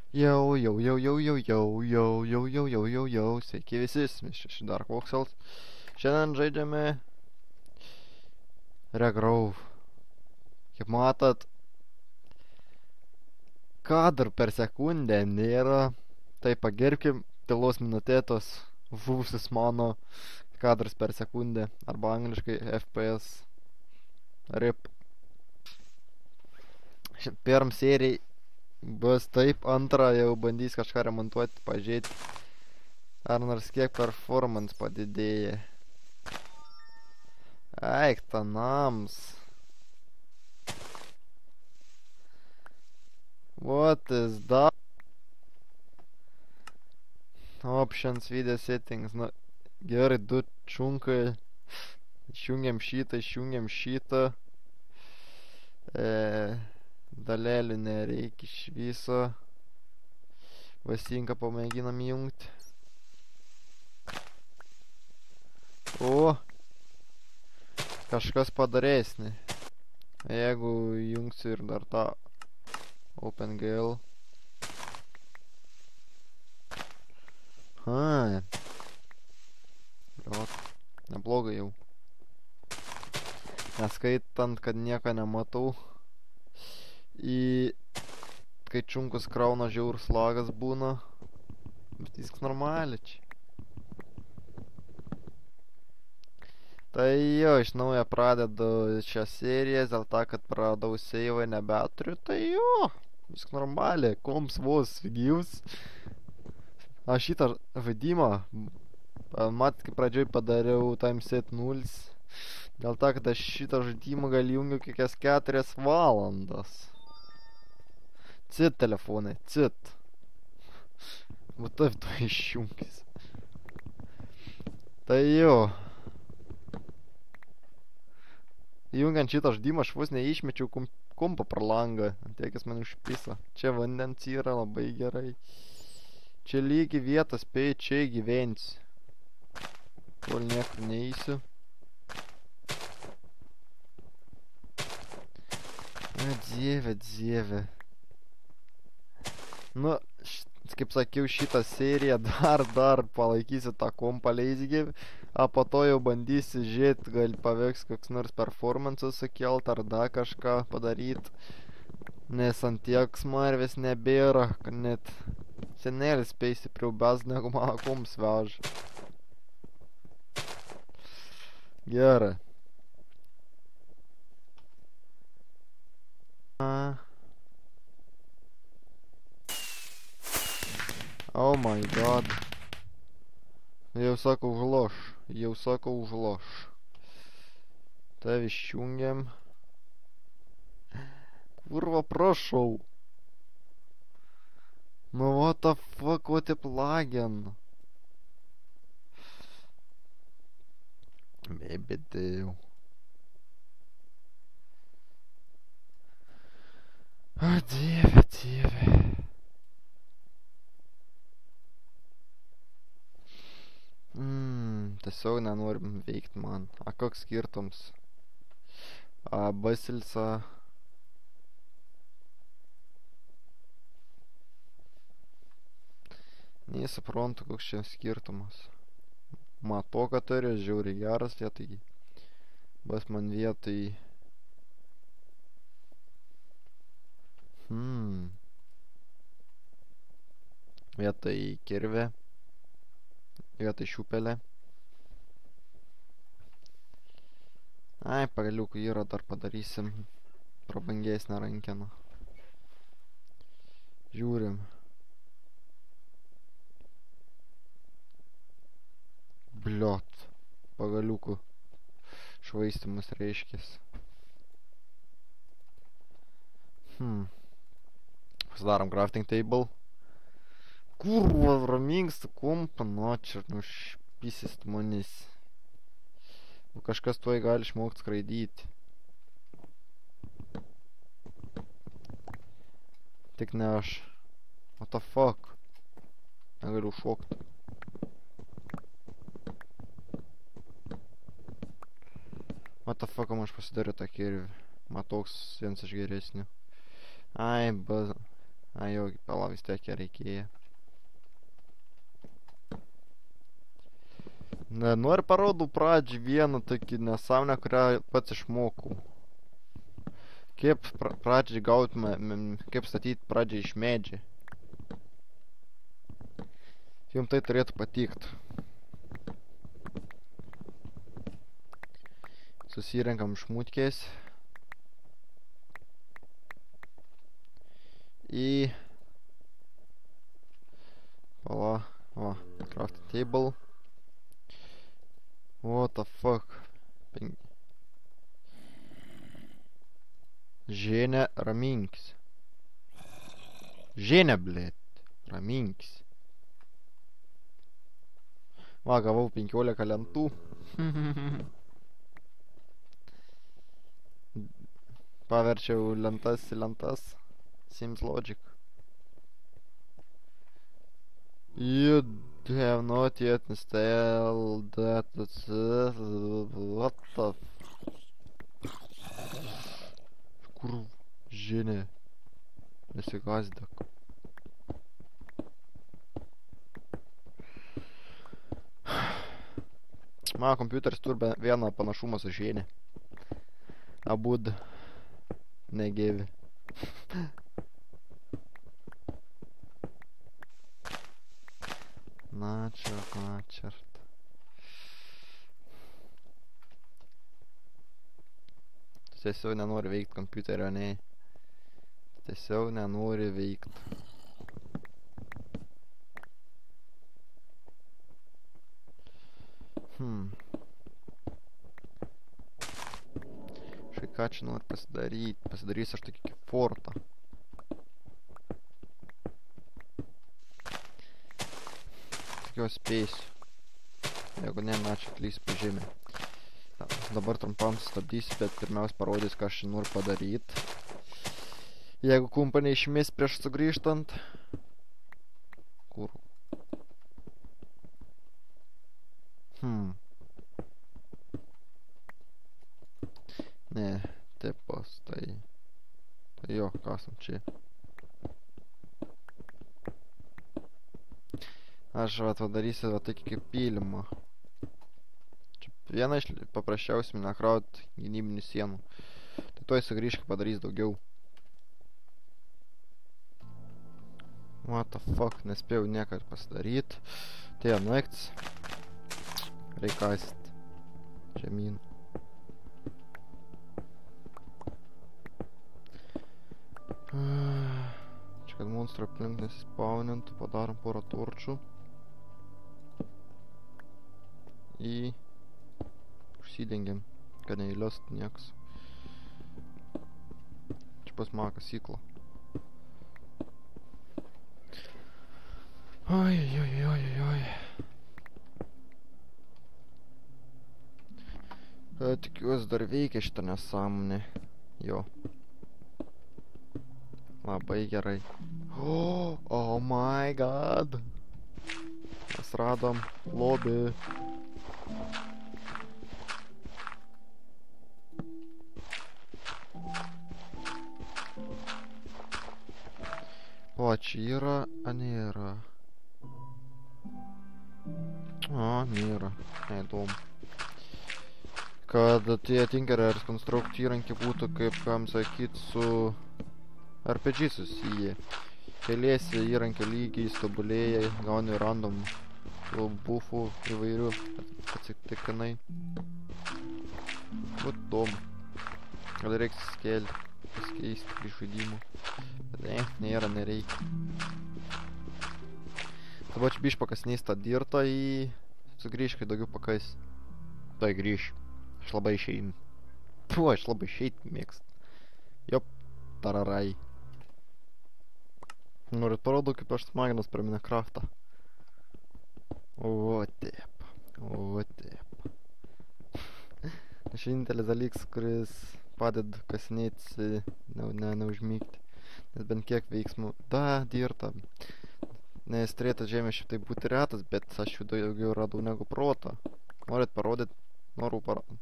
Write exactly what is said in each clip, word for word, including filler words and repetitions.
Jau, jau, jau, jau, jau, jau, jau, jau, jau, jau, jau, jau, sveiki visi, mes čia iš Dark Voxels. Šiandien žaidžiame Regrove. Kaip matot, kadrų per sekundę nėra. Tai pagerbkim tylos minutėtos žuvusius mano kadrus per sekundę. Arba angliškai F P S. Rip. Pirm serijai bus taip, antrą jau bandys kažką remontuoti, pažiūrėti, ar nors kiek performance padidėja. Eik, tanams. What is that? Options, video settings. Na, gerai, du čunkai. Išjungiam šitą, išjungiam šitą. E, dalelių nereikia iš viso. Vasinką pamėginam jungti. O! Kažkas padaresnė. Jeigu jungsiu ir dar tą OpenGL. Ha. Liot. Neblogai jau. Neskaitant, kad nieko nematau. Į... Kai čunkus krauna žiaurus lagas būna. Bet viskas normaliai čia. Tai jo, iš naujo pradedu šią seriją, dėl to, kad praradau seivą nebeturiu, tai jo, viskas normaliai, komps vos gyvs. Aš šitą žaidimą, mat, kai pradžioj padariau timeset nulis, dėl to, kad aš šitą žaidimą gal jungiu kokias keturias valandas. Cit telefonai, cit. Va taip to išjungis. Tai jo. Jungiant šitą žaidimą aš vos neišmečiau kompą pro langą. Tiekis man užpisa. Čia vandens yra labai gerai. Čia lygi vietas, spėju, čia gyvensi. Kol niekur neįsiu. O, dieve, dieve. Nu, kaip sakiau, šitą seriją dar, dar palaikysiu tą kompą leisgyv. A po to jau bandysiu žiūrėti, gal pavyks koks nors performances sukelt ar dar kažką padaryt. Nes ant tiek smarvės nebėra, kad net senelis spėj stipriau bez negu mano komps veža. Gerai. Oh my god. Jau sakau užloš. Jau sakau užloš. Tavi išjungiam. Kurva, prašau. Nu what the fuck, ko taip lagin? Baby dėjau. O dieve, dieve. Hmm, tiesiog nenorim veikt man. A koks skirtums? A basilsa. Nesuprantu, koks čia skirtumas. Mato, kad turi žiauriai geras vietoj. Bas man vietoj. Hmm. Vietoj kirvė. Vietoj šiupelė. Ai, pagaliukų yra, dar padarysim prabangesnę rankeną. Žiūrim. Bliot. Pagaliukų švaistymus reiškės. Hmm. Pasidarom crafting table. Kurva, ramingsta kompa, nu čia, nu špisis manis. O kažkas tuoj gali išmokti skraidyti. Tik ne aš. What the fuck? Negaliu šokti. What the fuck, man aš pasidariu tą kirvį. Matoks vienas iš geresnių. Ai, ba... A jau, pala vis tiek ją reikėjo. Ne, noriu parodau pradžią vieną tokį nesąmonę, kurią pats išmokau. Kaip pra pradžiai gautume, kaip statyti pradžiai iš medžiai. Jums tai turėtų patikt. Susirenkam šmutkės. Į... Pala, o, craft table. What the fuck? Pen... Женя, раминкis. Женя, блėt, раминкis. Va, gavau penkiolika lentų. Paverčiau lentas į lentas. Seems logic. You have not yet installed that. What the f... Kur Женя? Nesigazdek. Mano kompiuteris turi vieną panašumą su Женя. Abud negyvi. Na, čert, na, čert. Tiesiog nenori veikt kompiuterio, ne. Tiesiog nenori veikt. Hmm. Štai ką čia nori pasidaryt. Pasidarysiu aš tokį kaip fortą. Tikiuosi spėsiu. Jeigu ne, na čia klys po žemę. Dabar trumpam sustabdysiu, bet pirmiausia parodys, ką aš čia noriu padaryt. Jeigu kumpą neišmės prieš sugrįžtant. Kur? Hmm. Ne, tipas, tai... Tai jo, kasam čia. Aš vat padarysiu va tokį kaip pylimą. Čia viena iš paprasčiausių nekraut gynybinių sienų. Tai tuoj sugrįžk padarys daugiau. What the fuck, nespėjau niekad pasidaryt. Tai nuekts. Reikast. Žemyn. Čia kad monstro aplink nesispaunintų, padarom porą torčių. Į... Užsidengiam, kad neįliast nieks. Čia pas mano kasykla. Oi, oi, oi, oi. Tikiuosi dar veikia šitą nesąmonę. Jo. Labai gerai. Oh, oh my god. Mes radom lobį. O, čia yra, a nėra. O, nėra. Neįdomu. Kad tie Tinkerers konstrukt įrankį būtų, kaip kam sakyt, su R P G susiję. Keliesi įrankio lygiai, tobulėja, gauni random buffų įvairių atsitiktinai. Vat įdomu. Gal reiks skelti, pasikeisti iš žaidimų. Bet ne, nėra, nereikia. Dabar čia biš pakasnys tą dirtą į... Sugrįž, kai daugiau pakas. Tai grįž. Aš labai išeinu. Puh, aš labai išeit mėgst. Jop, tararai. Norit parodau, kaip aš smaginas per Minecraftą. O, taip. O, taip. Aš vienintelis dalyks, kuris padeda kasinėti, ne, ne, neužmygti. Nes bent kiek veiksmų. Da, dirta. Nes turėtų žemė šitai būti retas, bet aš jų daugiau radau negu protą. Norit parodyt? Noriu parodyti.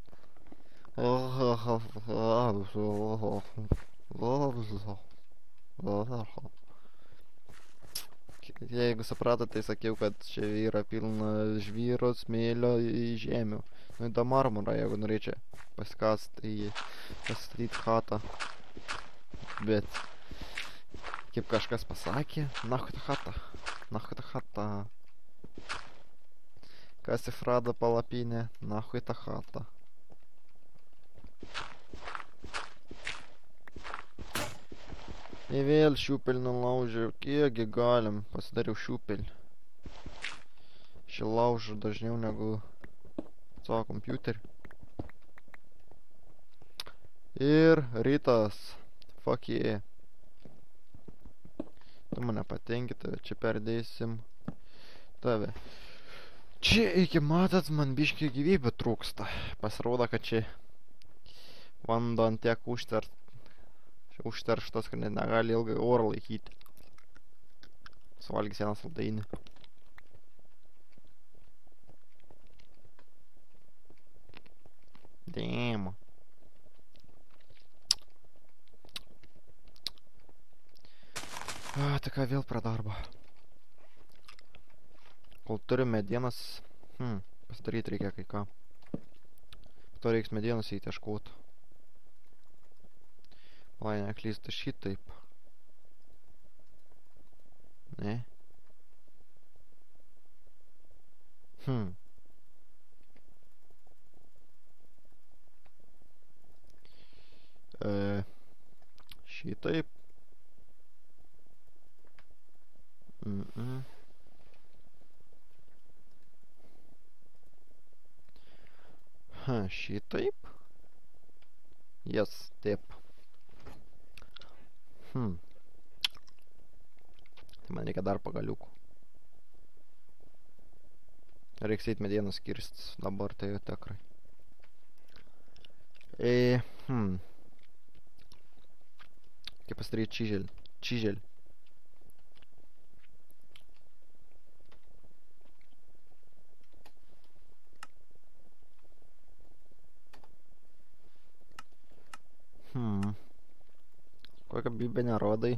jeigu supratote, tai sakiau, kad čia yra pilna žvyro, smėlio į žemių. Nu, į tą marmurą, jeigu norėčiau pasikast į pasistatyti chatą. Bet, kaip kažkas pasakė, nahui ta chata, nahui ta chata. Kas įfrado palapinę, nahui ta chata. Ir vėl šiupelį nulaužiau, kiekgi galim, pasidariau šiupelį. Šį laužu dažniau negu savo kompiuterį. Ir rytas, fuck yeah. Tu mane patenki, tave čia perdėsim. Tave. Čia iki matot, man biškai gyvybė trūksta. Pasirodo, kad čia vanduo ant tiek užtert. Užterštas, kad net negali ilgai orą laikyti. Suvalgys vieną saldainį. Damn. A, tai ką vėl prie darbo. Kol turim medienas, hmm, pasidaryti reikia kai ką. To reiks medienas įti ieškot. Lai neklystu šitaip. Ne? Hmm. E, šitaip. Mm-mm. Ha, šitaip. Yes, taip. Hmm. Tai man reikia dar pagaliukų. Reiks eit medienos kirst dabar, tai jau tikrai. E, hmm. Kaip pasidaryti čiželį? Čiželį. Hmm. Kokią bibę nerodai?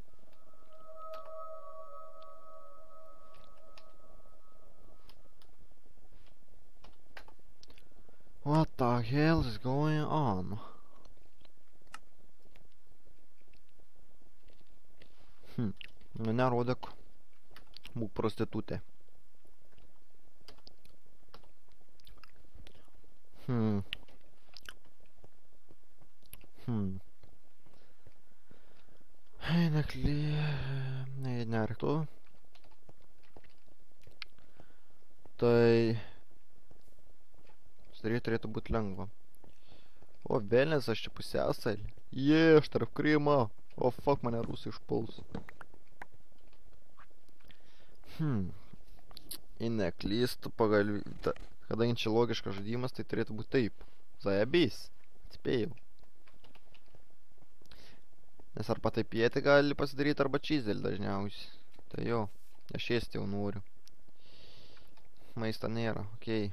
What the hell is going on? Hmm. Nerodyk. Būk prostitutė. Hmm. Hmm. Nekly... Ne, nereiktų. Tai... Sudaryti turėtų būti lengva. O, velnės, aš čia pusiasalį. Jee, aš tarp Krymo. O, fuck, mane rusai išpuls. Hmm. Jei neklystu, pagal... Kadangi čia logiškas žaidimas, tai turėtų būti taip. Zajabys. Atspėjau. Nes arba taip pietį gali pasidaryti, arba čyzelį dažniausiai. Tai jo, aš ėsti jau noriu. Maisto nėra, okei.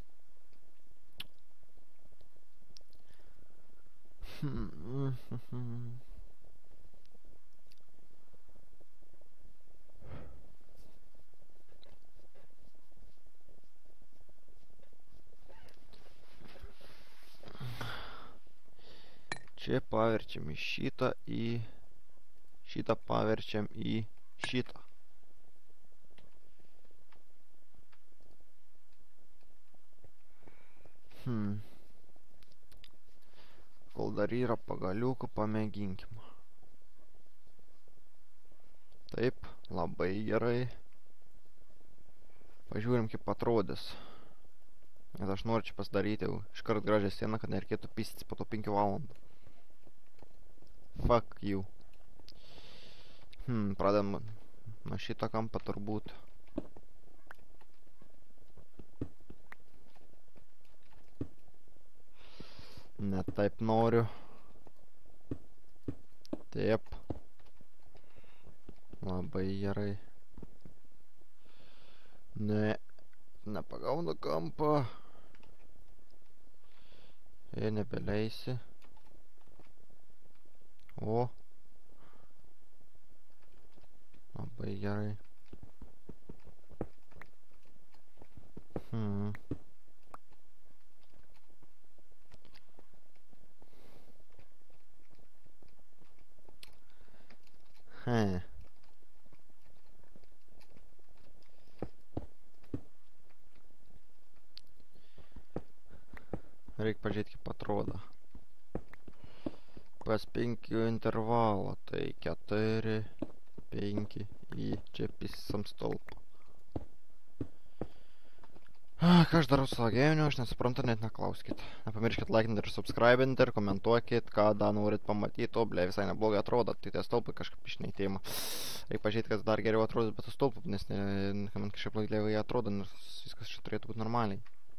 Čia paverčiam į šitą, į šitą paverčiam į šitą. Hmm. Kol dar yra pagaliukų, pamėginkim. Taip, labai gerai. Pažiūrim, kaip atrodys. Nes aš noriu čia pasidaryti jau iškart gražią sieną, kad nereikėtų pistis po to penkių valandų. Fuck you. Hmm, pradedam nuo šito kampą turbūt. Ne taip noriu. Taip. Labai gerai. Ne. Nepagaunu kampą. Ir nebeleisi. O. Labai gerai. Hmm. He. Reik pažiūrėti, kaip atrodo. Pas penkių intervalą, tai keturi, penki į čia pisam stulpą. Ką aš darau su savo gyvenimu, aš nesuprantu, net neklauskit. Nepamirškit laikinti ir subscribinti ir komentuokit, ką dar norit pamatyti. O, ble, visai neblogai atrodo, tai tie stulpai kažkaip išneitėjimo. Reikia pažiūrėti, kas dar geriau atrodo, bet stulpų, nes ne, man kažkaip blogai atrodo, nes viskas čia turėtų būti normaliai.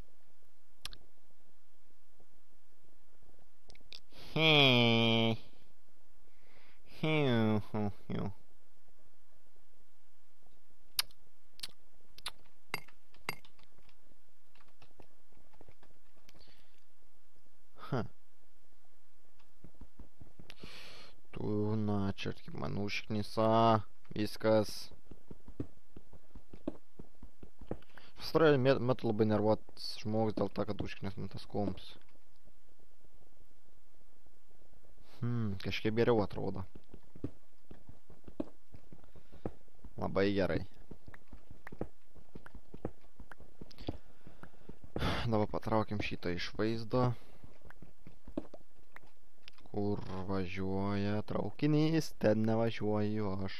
Hmm. Hmm. Hmm. Ха. Tu, na, čia kaip man užknisa, viskas. Pastaruoju metu labai nervuotas žmogus dėl to, kad užknis man tas komps. Hmm, kažkaip geriau atrodo. Labai gerai. Dabar patraukim šitą iš vaizdo. Kur važiuoja traukinys, ten nevažiuoju aš.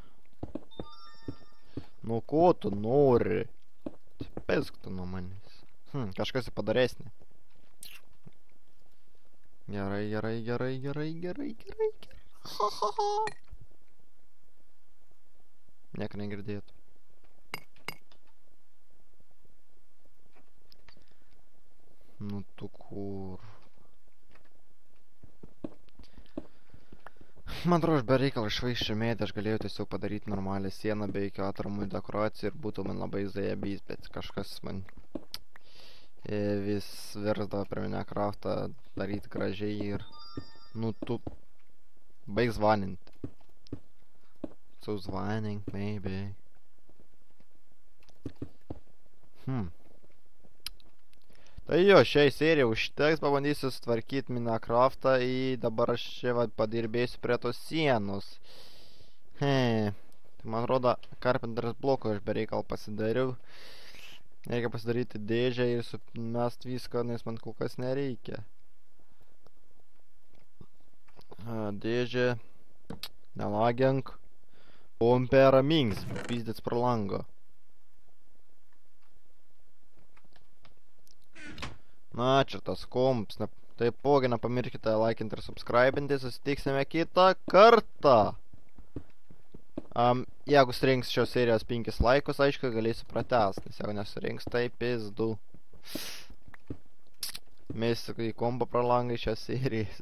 Nu ko tu nori? Pesk tu nuo manęs. Hm, kažkas padaresnė. Gerai, gerai, gerai, gerai, gerai, gerai, gerai. Ha, ha, ha. Nieko negirdėtų. Nu tu kur? Man atrodo, aš be reikalo švaiščiu mėtį, aš galėjau tiesiog padaryti normalią sieną be jokių atramų dekoracijų ir būtų man labai zajebys, bet kažkas man vis versdavo prie mane kraftą daryti gražiai ir... Nu tu... Baig zvanint. So zvanink, maybe. Hmm. Tai jo, šiai serijai užteks, pabandysiu sutvarkyti Minecraftą į dabar aš čia va, padirbėsiu prie tos sienos. He. Tai man rodo, Carpenter's bloko aš bereikal pasidariau. Reikia pasidaryti dėžę ir sumest viską, nes man kol kas nereikia. A, dėžė. Nelagink. Pompera minks, pizdец pro lango. Na, čia tas komps. Ne, taipogi nepamirškite laikinti ir subscribinti. Susitiksime kitą kartą. Um, jeigu surinks šios serijos penkis laikus, aišku, galėsiu pratęsti. Nes jeigu nesurinks, tai pizdu. Mėsiu į kombo pralangai šios serijos.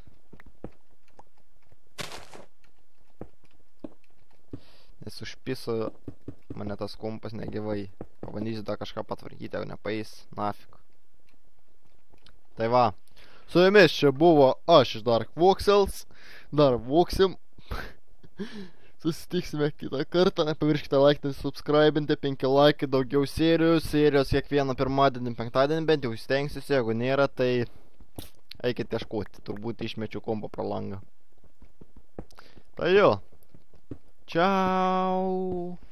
Nes užpiso mane tas kompas negyvai. Pabandysiu dar kažką patvarkyti, jeigu nepaeis. Nafik. Tai va, su jumis čia buvo aš iš Dark Voxels, dar voksim, susitiksime kitą kartą, nepamirškite laikinti, subscribinti, penki laikai, daugiau serijų, serijos kiekvieną pirmadienį, penktadienį, bent jau stengsiuosi, jeigu nėra, tai eikite ieškoti, turbūt išmečiu kombo pro langą. Tai jo, čiau.